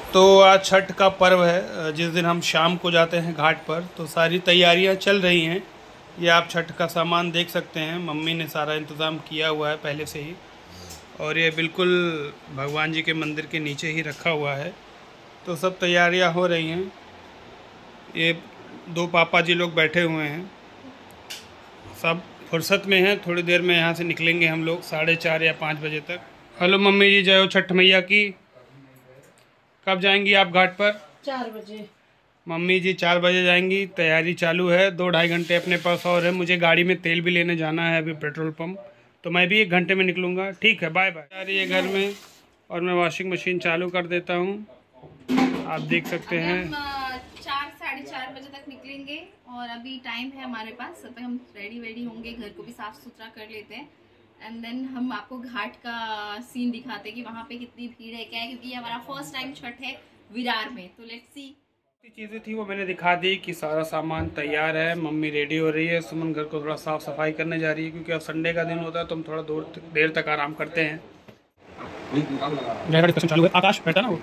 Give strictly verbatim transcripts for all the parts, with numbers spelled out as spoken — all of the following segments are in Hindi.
तो आज छठ का पर्व है, जिस दिन हम शाम को जाते हैं घाट पर, तो सारी तैयारियां चल रही हैं। ये आप छठ का सामान देख सकते हैं, मम्मी ने सारा इंतज़ाम किया हुआ है पहले से ही। और ये बिल्कुल भगवान जी के मंदिर के नीचे ही रखा हुआ है। तो सब तैयारियां हो रही हैं। ये दो पापा जी लोग बैठे हुए हैं, सब फुर्सत में हैं। थोड़ी देर में यहाँ से निकलेंगे हम लोग, साढ़े चार या पाँच बजे तक। हेलो मम्मी जी, जय हो छठ मैया की। कब जाएंगी आप घाट पर? चार बजे। मम्मी जी चार बजे जाएंगी। तैयारी चालू है, दो ढाई घंटे अपने पास और है। मुझे गाड़ी में तेल भी लेने जाना है अभी पेट्रोल पंप, तो मैं भी एक घंटे में निकलूँगा। ठीक है, बाय बाय। आ रही है घर में और मैं वॉशिंग मशीन चालू कर देता हूँ। आप देख सकते हैं चार साढ़े चार बजे तक निकलेंगे और अभी टाइम है हमारे पास। तब तक हम रेडी वेडी होंगे, घर को भी साफ सुथरा कर लेते हैं एंड देन हम आपको घाट का सीन दिखाते हैं कि वहाँ पे कितनी भीड़ है, क्या है, क्योंकि ये हमारा फर्स्ट टाइम छठ है विरार में। तो लेट्स सी। चीज़ें थी वो मैंने दिखा दी कि सारा सामान तैयार है। मम्मी रेडी हो रही है, सुमन घर को थोड़ा साफ सफाई करने जा रही है, क्योंकि अब संडे का दिन होता है तो हम थोड़ा दूर देर तक आराम करते हैं। चालू है, आकाश बैठा ना वो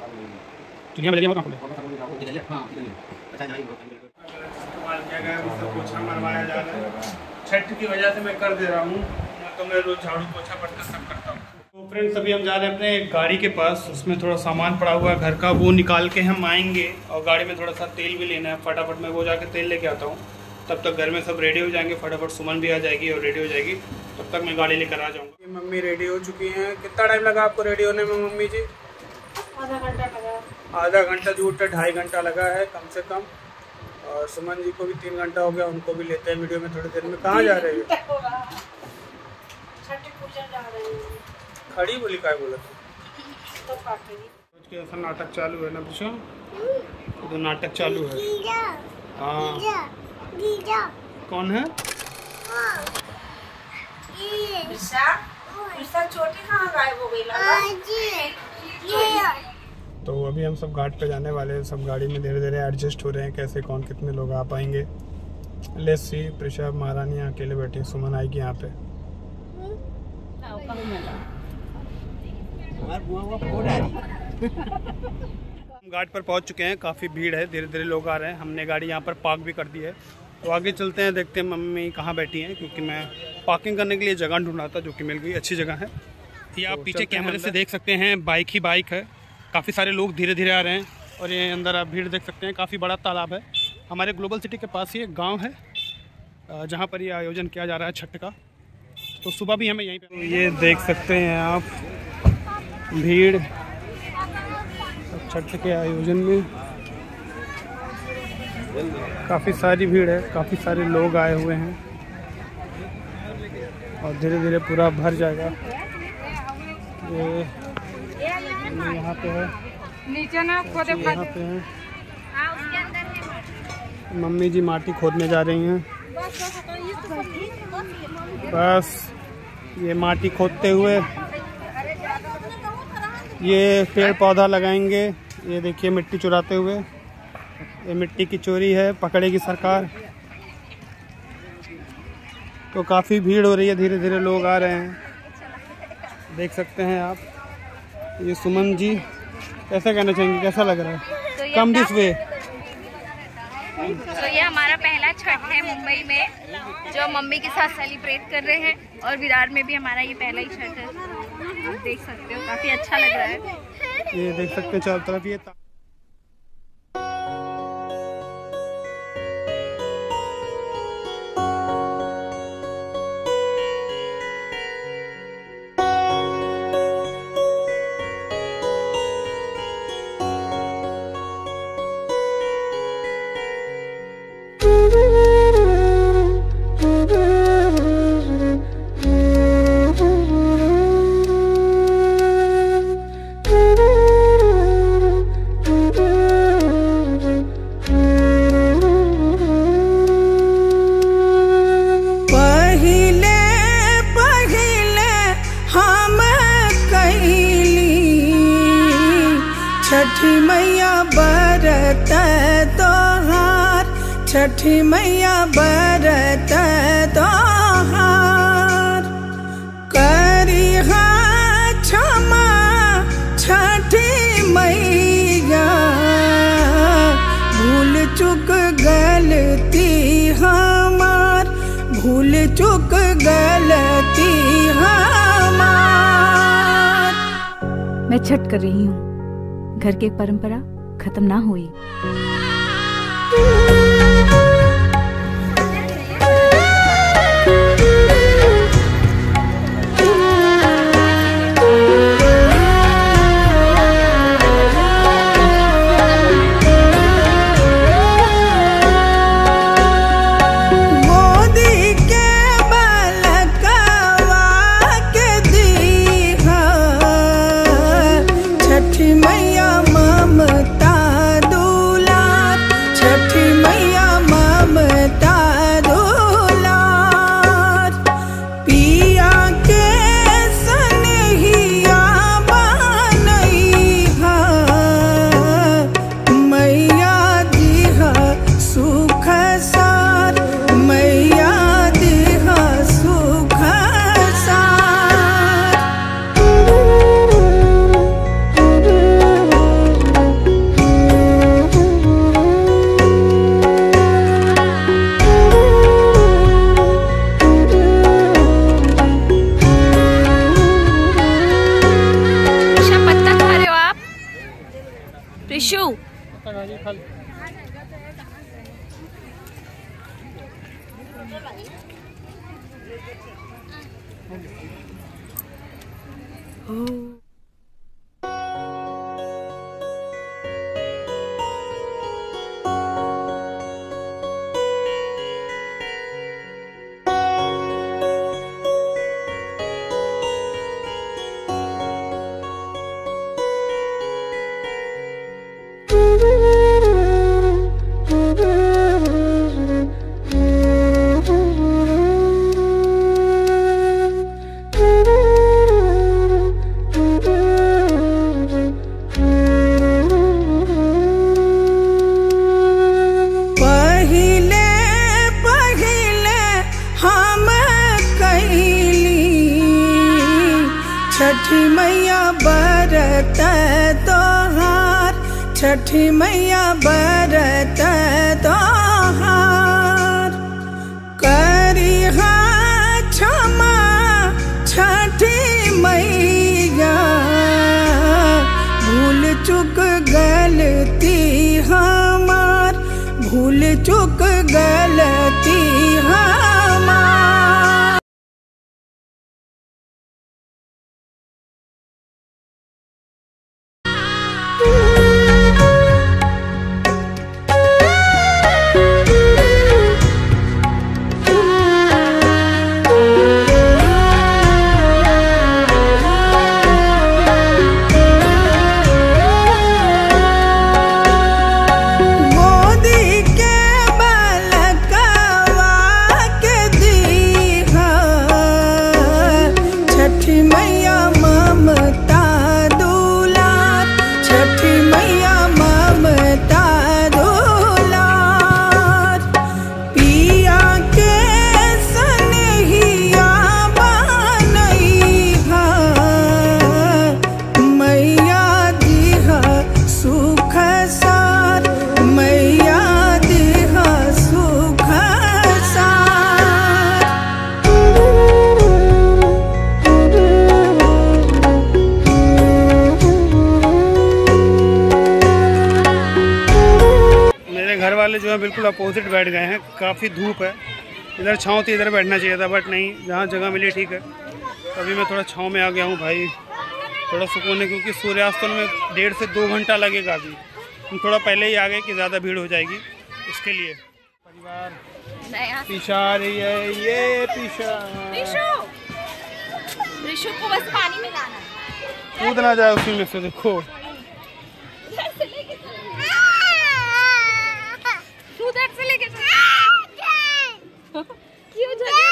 छठ की वजह से मैं कर दे रहा हूँ, तो मैं रोज झाड़ू पोछा बर्तन सब करता हूँ। तो फ्रेंड्स अभी हम जा रहे हैं अपने गाड़ी के पास, उसमें थोड़ा सामान पड़ा हुआ है घर का, वो निकाल के हम आएंगे। और गाड़ी में थोड़ा सा तेल भी लेना है, फटाफट मैं वो जाके तेल लेके आता हूँ। तब तक घर में सब रेडी हो जाएंगे, फटाफट सुमन भी आ जाएगी और रेडी हो जाएगी। तब तक मैं गाड़ी लेकर आ जाऊँगा। मम्मी रेडी हो चुकी हैं। कितना टाइम लगा आपको रेडी होने में मम्मी जी? आधा घंटा लगा। आधा घंटा झूठ ढाई घंटा लगा है कम से कम। और सुमन जी को भी तीन घंटा हो गया, उनको भी लेते हैं वीडियो में थोड़ी देर में। कहाँ जा रहे हो? खड़ी बोली काय बोला तो के ऐसा नाटक चालू है ना पूछो, तो नाटक चालू है। हाँ कौन है? छोटी कहाँ गायब हो गई? तो अभी हम सब घाट पे जाने वाले हैं। सब गाड़ी में धीरे धीरे एडजस्ट हो रहे हैं, कैसे कौन कितने लोग आ पाएंगे। Let's see. प्रिशा महारानी अकेले बैठी है, सुमन आएगी यहाँ पे। हम घाट पर पहुँच चुके हैं, काफ़ी भीड़ है, धीरे धीरे लोग आ रहे हैं। हमने गाड़ी यहाँ पर पार्क भी कर दी है, तो आगे चलते हैं, देखते हैं मम्मी कहाँ बैठी हैं, क्योंकि मैं पार्किंग करने के लिए जगह ढूंढ रहा था, जो कि मिल गई। अच्छी जगह है। ये आप पीछे कैमरे से देख सकते हैं, बाइक ही बाइक है। काफ़ी सारे लोग धीरे धीरे आ रहे हैं और ये अंदर आप भीड़ देख सकते हैं। काफ़ी बड़ा तालाब है, हमारे ग्लोबल सिटी के पास ही एक गांव है जहां पर ये आयोजन किया जा रहा है छठ का। तो सुबह भी हमें यहीं पे, ये देख सकते हैं आप भीड़ छठ के आयोजन में। काफ़ी सारी भीड़ है, काफ़ी सारे लोग आए हुए हैं और धीरे धीरे पूरा भर जाएगा। ये यहाँ पे है, नीचे ना खोदे यहाँ पे है। मम्मी जी माटी खोदने जा रही हैं। बस ये माटी खोदते हुए ये पेड़ पौधा लगाएंगे। ये देखिए मिट्टी चुराते हुए, ये मिट्टी की चोरी है, पकड़ेगी सरकार। तो काफ़ी भीड़ हो रही है, धीरे धीरे लोग आ रहे हैं, देख सकते हैं आप। ये सुमन जी कैसा कहना चाहेंगे, कैसा लग रहा है? तो कम दिस वे। तो ये हमारा पहला छठ है मुंबई में, जो मम्मी के साथ सेलिब्रेट कर रहे हैं। और विरार में भी हमारा ये पहला ही छठ है, आप देख सकते हो। काफी अच्छा लग रहा है। ये देख सकते हैं चारों तरफ ये छठी मैया बरत तोहार, छठी मैया बरत तोहार, करिहा क्षमा छठी मैया। मैं छठ कर रही हूँ, घर की परंपरा खत्म ना हुई। छठी मैया बरत तोहार, छठी मैया बरत तोहार, करिहा क्षमा छठी मैया, भूल चुक गलती हमार, भूल चुक गलती हमार। घर वाले जो है बिल्कुल अपोजिट बैठ गए हैं। काफ़ी धूप है, इधर छाँव थी, इधर बैठना चाहिए था, बट नहीं, जहाँ जगह मिली ठीक है। अभी मैं थोड़ा छाँव में आ गया हूँ भाई, थोड़ा सुकून है, क्योंकि सूर्यास्त में डेढ़ से दो घंटा लगेगा। अभी हम थोड़ा पहले ही आ गए कि ज़्यादा भीड़ हो जाएगी, इसके लिए। परिवार पीछा आ रही है, ये पीछा ऋषु को बस पानी में लाना है, कूद ना जाए उसी में से। देखो उधर से लेके क्यों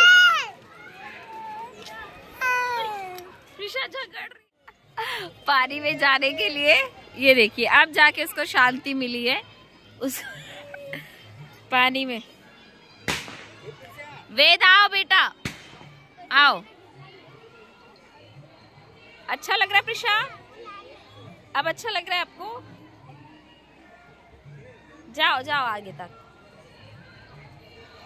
झगड़ पानी में जाने के लिए। ये देखिए, अब जाके उसको शांति मिली है उस पानी में। वेद आओ बेटा, आओ। अच्छा लग रहा है प्रिशा? अब अच्छा लग रहा है आपको? जाओ जाओ आगे तक।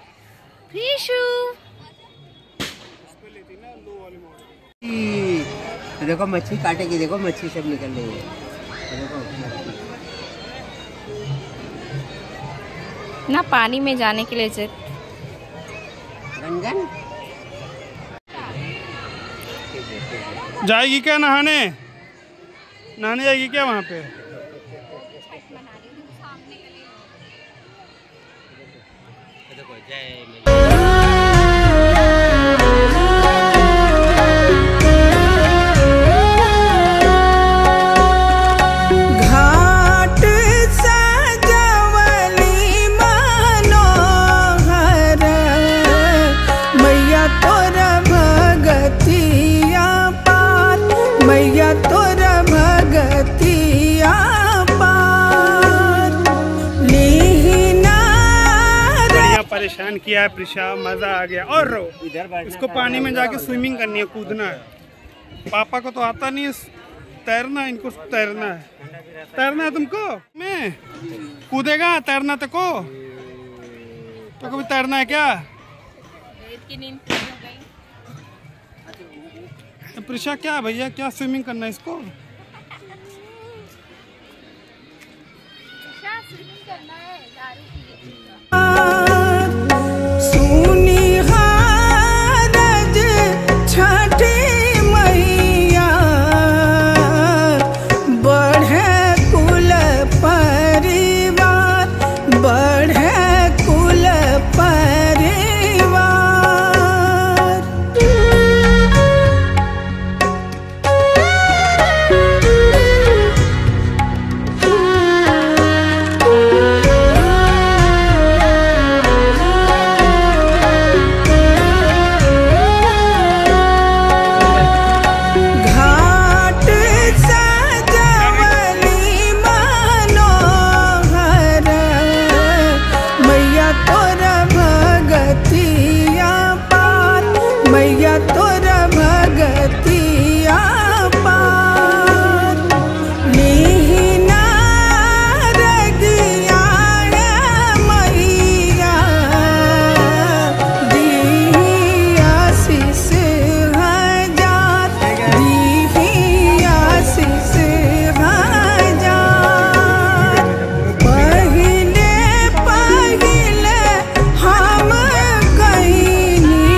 प्रिशु तो देखो मच्छी काटेगी, देखो मच्छी सब निकल रही है, देखो ना पानी में जाने के लिए जिद। रंजन जाएगी क्या नहाने? नहाने जाएगी क्या वहाँ पे? घाट सजवली मनोहर, मैया तोर भगतिया पार, मैया तोर भगतिया पार। लीना बढ़िया परेशान किया है प्रिशा, मजा आ गया। और रो इसको पानी में जाके स्विमिंग करनी है, कूदना है। पापा को तो आता नहीं है तैरना, इनको तैरना है। तैरना है तुमको? मैं कूदेगा तैरना तो को तो कभी तैरना है क्या? प्रिशा क्या भैया, क्या स्विमिंग करना है इसको? सुनिहारज छठी मैया, बढ़े कुल परिवार, बढ़े कुल परिवार। घाट सजवली मनोहर, मैया तोर भगतिया पार, मैया तोर भगतिया पार। लीना रगिया मैया, दिया आशीष हजार, दिया आशीष हजार। पहिले पहिले हम कहिनी,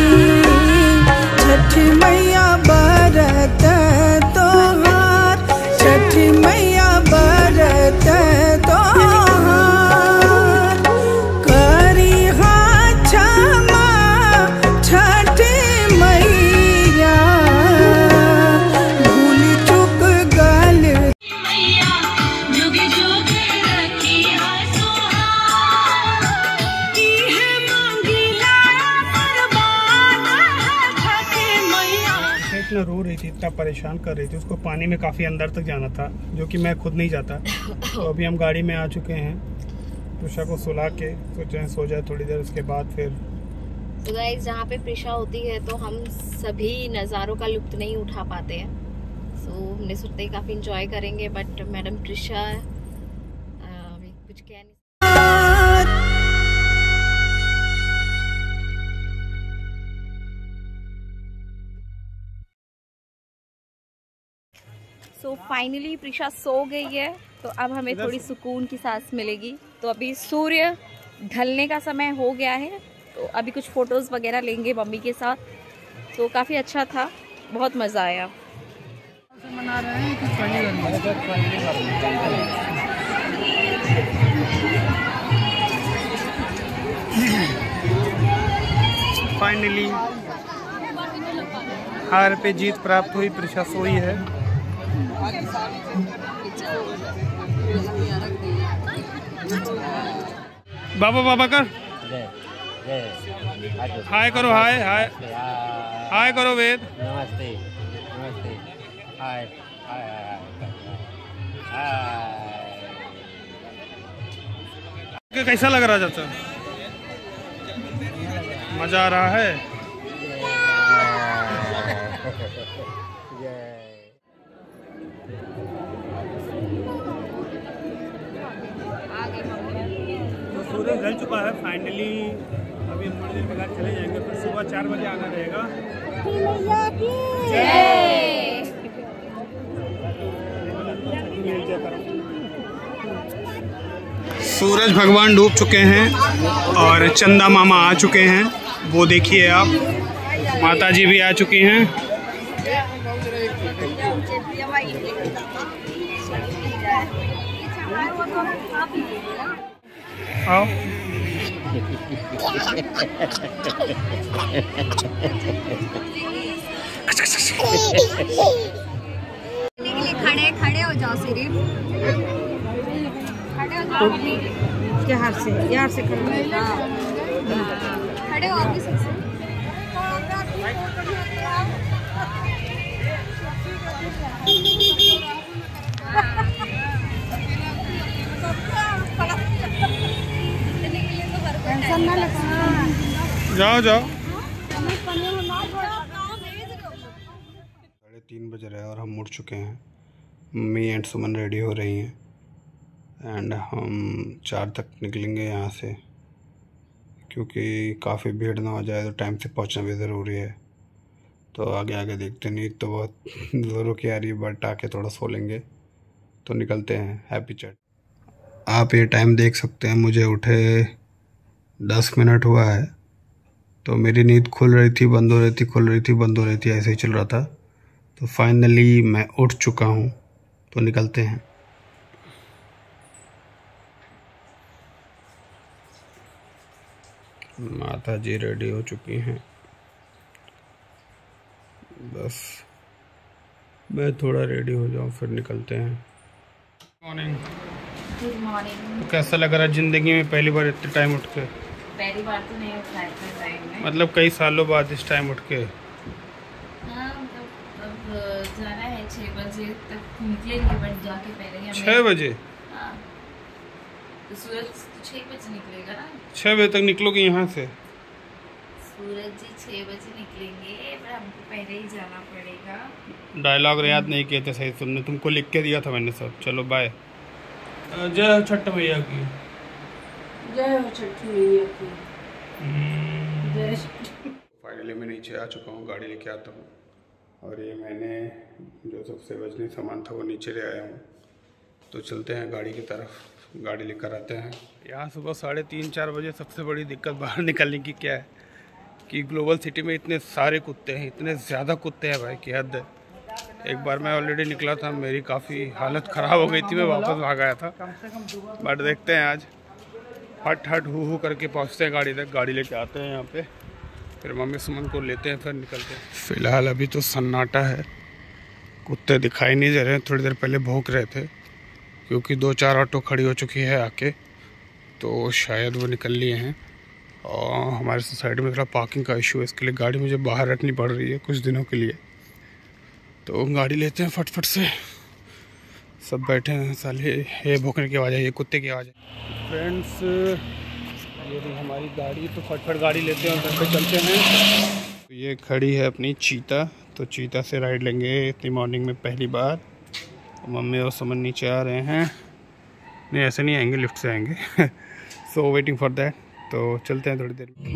छठ मैया बरत तोहार, छठ मैया बरत तोहार। करिहा क्षमा छठ मैया, भूल चूक गल इतना रो रही थी, इतना परेशान कर रही थी। उसको पानी में काफ़ी अंदर तक जाना था, जो कि मैं खुद नहीं जाता। तो अभी हम गाड़ी में आ चुके हैं। प्रिशा को सुला के सोचे हैं सो जाए थोड़ी देर, उसके बाद फिर तो गाइस जहाँ पे प्रिशा होती है तो हम सभी नज़ारों का लुत्फ नहीं उठा पाते हैं। सो हमने सोचते काफ़ी इंजॉय करेंगे, बट मैडम प्रिशा अभी कुछ कह नहीं। सो फाइनली प्रिशा सो गई है, तो अब हमें थोड़ी सुकून की सांस मिलेगी। तो अभी सूर्य ढलने का समय हो गया है, तो अभी कुछ फ़ोटोज़ वगैरह लेंगे मम्मी के साथ। तो काफ़ी अच्छा था, बहुत मज़ा आया। मना रहे हैं कि फाइनली हार पे जीत प्राप्त हुई, प्रिशा सोई है। बाबा बाबा कर हाय करो, हाय हाय हाय करो वेद। नमस्ते नमस्ते, हाय हाय हाय। कैसा लग रहा चाचा? मजा आ रहा है? तो सूरज ढल चुका है फाइनली। अभी हम थोड़ी देर में घर चले जाएंगे, फिर सुबह चार बजे आना रहेगा। जय सूरज भगवान डूब चुके हैं और चंदा मामा आ चुके हैं, वो देखिए आप। माता जी भी आ चुकी हैं। आओ। खड़े खड़े हो जाओ सिर्फ, खड़े हो जाओ। यार से यार से खड़े खड़े हो भी सकते। जाओ जाओ। साढ़े तीन बज रहे हैं और हम मुड़ चुके हैं। मम्मी एंड सुमन रेडी हो रही हैं एंड हम चार तक निकलेंगे यहाँ से, क्योंकि काफ़ी भीड़ ना हो जाए तो टाइम से पहुँचना भी ज़रूरी है। तो आगे आगे देखते नहीं तो बहुत ज़रूर की आ रही है, बट आके थोड़ा सो लेंगे तो निकलते हैं। Happy chat. आप ये टाइम देख सकते हैं, मुझे उठे दस मिनट हुआ है। तो मेरी नींद खुल रही थी, बंद हो रही थी, खुल रही थी, बंद हो रही थी, ऐसे ही चल रहा था। तो फाइनली मैं उठ चुका हूँ, तो निकलते हैं। माता जी रेडी हो चुकी हैं, बस मैं थोड़ा रेडी हो जाऊँ फिर निकलते हैं। मॉर्निंग। Good morning. तो कैसा लग रहा है ज़िंदगी में पहली बार इतने टाइम उठ के? पहली बार तो नहीं उठा इतने टाइम में, मतलब कई सालों बाद इस टाइम उठ के। हाँ मतलब अब जाना है छः बजे तक निकलेंगे, बट जाके पहले ही हमें छः बजे? हाँ तो सूरज तो छः बजे निकलेगा ना। छः बजे तक निकलोगे यहाँ से? सूरज जी छः बजे निकलेंगे, पर हमको पहले ही जाना पड़ेगा। डायलॉग याद नहीं किए थे सही, तुमने तुमको लिख के दिया था मैंने सब। चलो बाय। जय छठ मैया की। जय हो छठी मैया की। जय। फाइनली मैं नीचे आ चुका हूँ, गाड़ी लेके आता हूँ। और ये मैंने जो सबसे वजनी सामान था वो नीचे ले आया हूँ। तो चलते हैं गाड़ी की तरफ, गाड़ी लेकर आते हैं। यहाँ सुबह साढ़े तीन चार बजे सबसे बड़ी दिक्कत बाहर निकलने की क्या है कि ग्लोबल सिटी में इतने सारे कुत्ते हैं, इतने ज़्यादा कुत्ते हैं भाई कि हद है। एक बार मैं ऑलरेडी निकला था, मेरी काफ़ी हालत ख़राब हो गई थी, मैं वापस भाग आया था। बट देखते हैं आज हट हट हु हु करके पहुँचते हैं गाड़ी तक, गाड़ी लेके आते हैं यहाँ पे, फिर मम्मी सुमन को लेते हैं, फिर निकलते हैं। फ़िलहाल अभी तो सन्नाटा है, कुत्ते दिखाई नहीं दे रहे हैं। थोड़ी देर पहले भौंक रहे थे क्योंकि दो चार ऑटो खड़ी हो चुकी है आके, तो शायद वो निकल लिए हैं। और हमारे सोसाइटी में थोड़ा पार्किंग का इशू है, इसके लिए गाड़ी मुझे बाहर रखनी पड़ रही है कुछ दिनों के लिए। तो गाड़ी लेते हैं फटफट से। सब बैठे हैं साले, ये भौंकने की आवाज़ है, ये कुत्ते की आवाज़ है। फ्रेंड्स ये रही हमारी गाड़ी, तो फटफट गाड़ी लेते हैं और घर पे चलते हैं। तो ये खड़ी है अपनी चीता, तो चीता से राइड लेंगे इतनी मॉर्निंग में पहली बार। मम्मी और सुमन नीचे आ रहे हैं, नहीं ऐसे नहीं आएंगे, लिफ्ट से आएंगे। So waiting for that. तो चलते हैं थोड़ी देर में।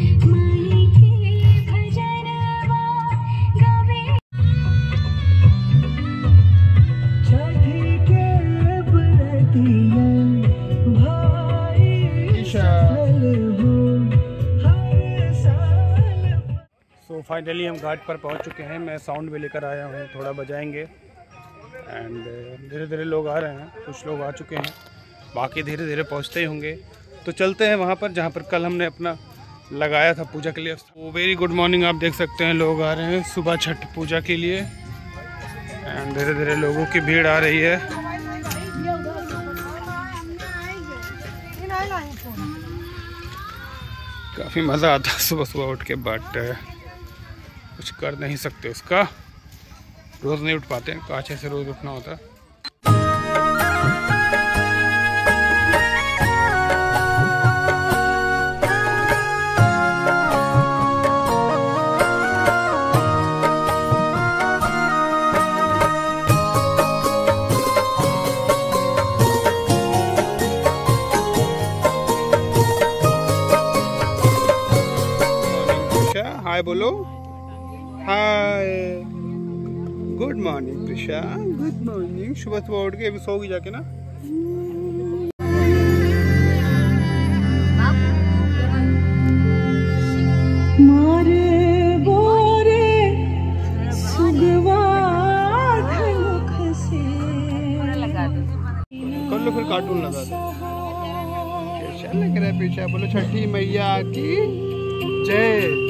सो फाइनली हम घाट पर पहुंच चुके हैं। मैं साउंड भी लेकर आया हूं, थोड़ा बजाएंगे। एंड धीरे धीरे लोग आ रहे हैं, कुछ लोग आ चुके हैं, बाकी धीरे धीरे पहुंचते ही होंगे। तो चलते हैं वहां पर जहां पर कल हमने अपना लगाया था पूजा के लिए। वो वेरी गुड मॉर्निंग, आप देख सकते हैं लोग आ रहे हैं सुबह छठ पूजा के लिए। एंड धीरे धीरे लोगों की भीड़ आ रही है। काफ़ी मज़ा आता है सुबह सुबह उठ के, बट कुछ कर नहीं सकते उसका। रोज़ नहीं उठ पाते हैं, काश ऐसे रोज़ उठना होता। हाय बोलो, hi good morning Prisha, good morning. सुबह सुबह उठ के अभी सोगी जाके ना। कर लो फिर कार्टून लगा दो। कैसा लग रहा है पीछा? बोलो छठी मैया की जय।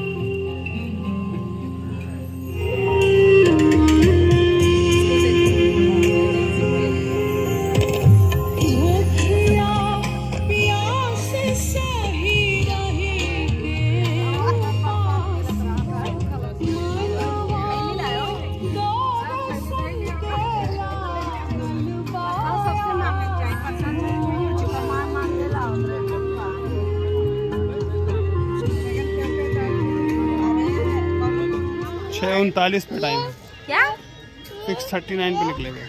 छः उनतालीस पे टाइम है। क्या? सिक्स थर्टी नाइन पे निकलेगा।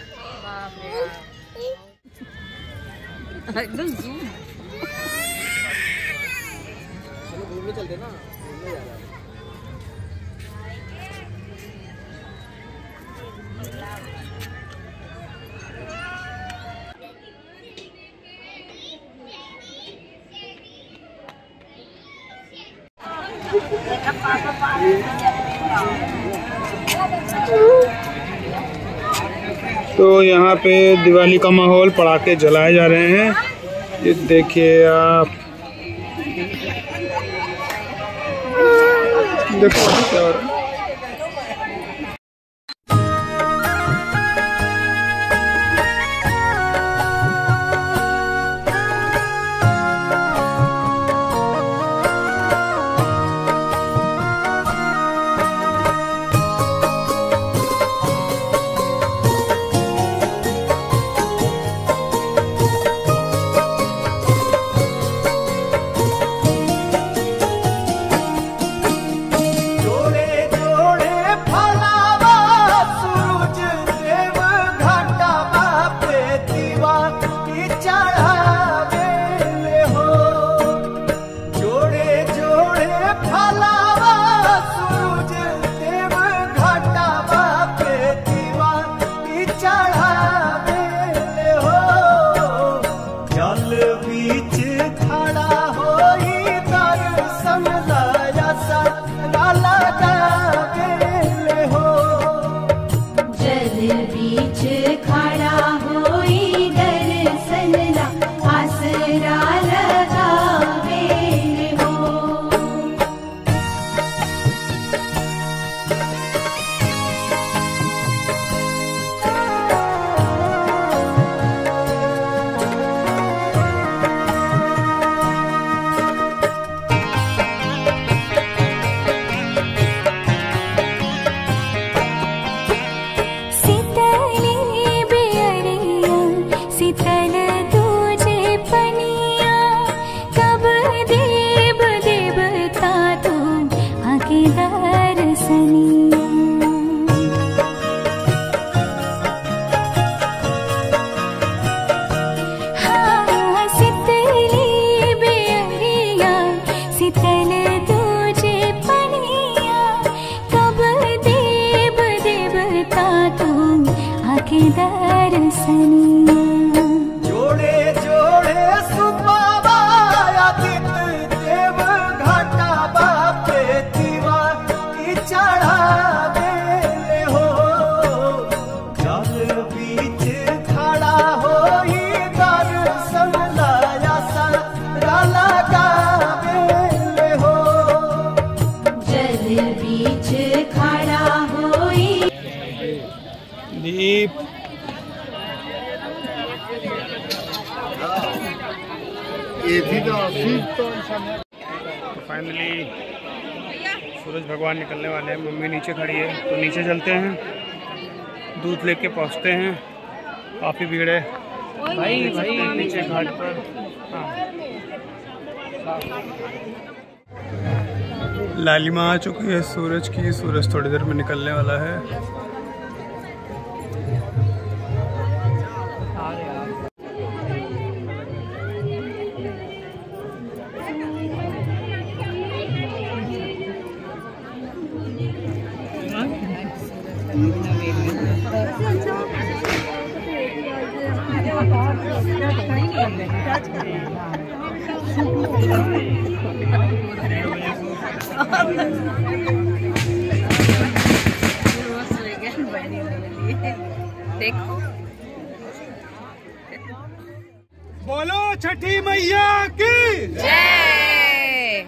एकदम जूम। चलो घूमने चलते ना, घूमने जा रहा है। तो यहाँ पे दिवाली का माहौल, पटाखे जलाए जा रहे हैं। ये देखिए आप, देखो क्या हो रहा है। फाइनली सूरज भगवान निकलने वाले हैं। मम्मी नीचे खड़ी है तो नीचे चलते हैं, दूध लेके पहुंचते हैं। काफ़ी भीड़ है भाई भाई नीचे घाट पर। हाँ, लालिमा आ चुकी है सूरज की। सूरज थोड़ी देर में निकलने वाला है। Thank you. देखो बोलो छठी मैया की जय।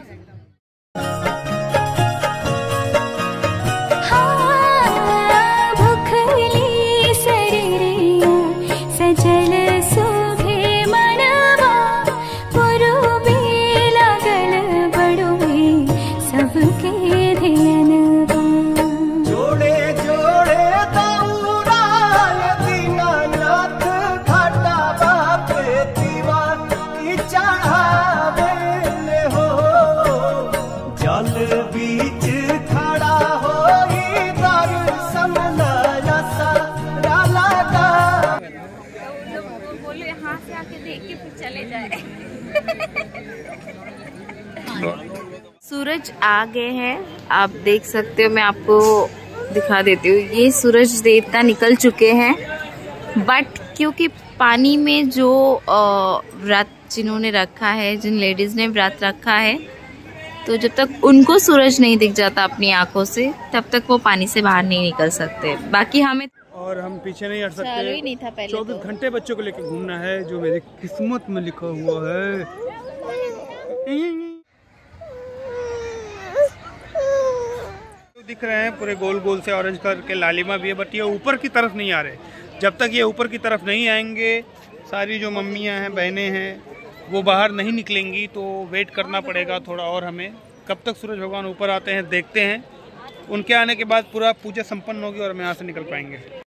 भुखली शरीरिया सजल सुभे मनवा पुरुबे लागल बड़ुए सबके ध्यानवा। जोड़े जोड़े दौड़ा दीनानाथ घाटा बापे दीवा की चढ़ावे हो। जल बीच खड़ा हो दर्शन नया सारा लगा। बोलो यहाँ से आके देख के फिर चले जाए। सूरज आ गए हैं, आप देख सकते हो। मैं आपको दिखा देती हूँ, ये सूरज देवता निकल चुके हैं। बट क्योंकि पानी में जो व्रत जिन्होंने रखा है, जिन लेडीज ने व्रत रखा है, तो जब तक उनको सूरज नहीं दिख जाता अपनी आंखों से, तब तक वो पानी से बाहर नहीं निकल सकते। बाकी हमें और हम पीछे नहीं हट चालू ही नहीं था सकते। पहले। चौबीस तो घंटे बच्चों को लेकर घूमना है, जो मेरी किस्मत में लिखा हुआ है। दिख रहे हैं पूरे गोल गोल से ऑरेंज कलर के लालिमा भी है, बट ये ऊपर की तरफ नहीं आ रहे। जब तक ये ऊपर की तरफ नहीं आएंगे, सारी जो मम्मियां हैं, बहनें हैं, वो बाहर नहीं निकलेंगी। तो वेट करना पड़ेगा थोड़ा और हमें, कब तक सूरज भगवान ऊपर आते हैं देखते हैं। उनके आने के बाद पूरा पूजा संपन्न होगी और हम यहाँ से निकल पाएंगे।